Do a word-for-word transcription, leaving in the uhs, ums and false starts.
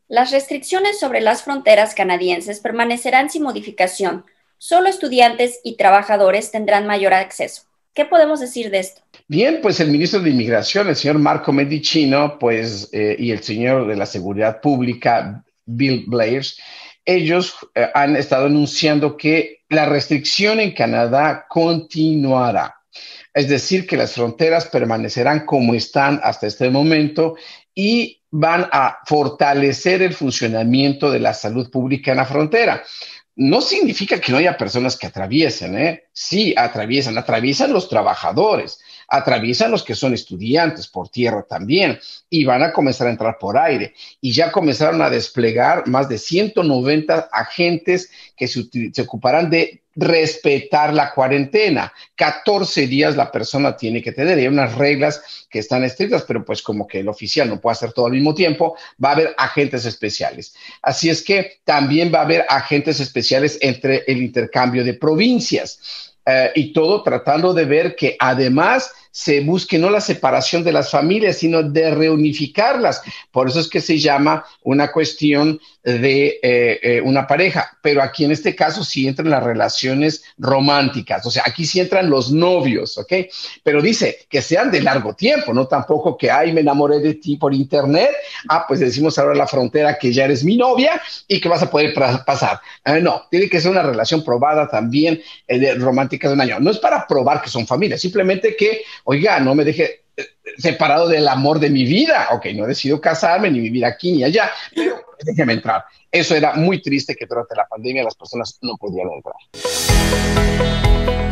Las restricciones sobre las fronteras canadienses permanecerán sin modificación. Solo estudiantes y trabajadores tendrán mayor acceso. ¿Qué podemos decir de esto? Bien, pues el ministro de Inmigración, el señor Marco Medicino, pues, eh, y el señor de la Seguridad Pública, Bill Blair, ellos eh, han estado anunciando que la restricción en Canadá continuará. Es decir, que las fronteras permanecerán como están hasta este momento y van a fortalecer el funcionamiento de la salud pública en la frontera. No significa que no haya personas que atraviesen, ¿eh? Sí, atraviesan, atraviesan los trabajadores, atraviesan los que son estudiantes por tierra también, y van a comenzar a entrar por aire. Y ya comenzaron a desplegar más de ciento noventa agentes que se, se ocuparán de respetar la cuarentena. catorce días la persona tiene que tener. Hay unas reglas que están estrictas, pero pues como que el oficial no puede hacer todo al mismo tiempo, va a haber agentes especiales. Así es que también va a haber agentes especiales entre el intercambio de provincias. Uh, y todo tratando de ver que además se busque no la separación de las familias, sino de reunificarlas. Por eso es que se llama una cuestión de eh, eh, una pareja, pero aquí en este caso sí entran las relaciones románticas, o sea, aquí sí entran los novios, ¿ok? Pero dice que sean de largo tiempo, no tampoco que, ay, me enamoré de ti por internet, ah, pues decimos ahora la frontera que ya eres mi novia y que vas a poder pasar. Eh, no, tiene que ser una relación probada también eh, de romántica de un año. No es para probar que son familias, simplemente que, oiga, no me deje separado del amor de mi vida. Ok, no he decidido casarme ni vivir aquí ni allá, pero déjeme entrar. Eso era muy triste que durante la pandemia las personas no podían entrar.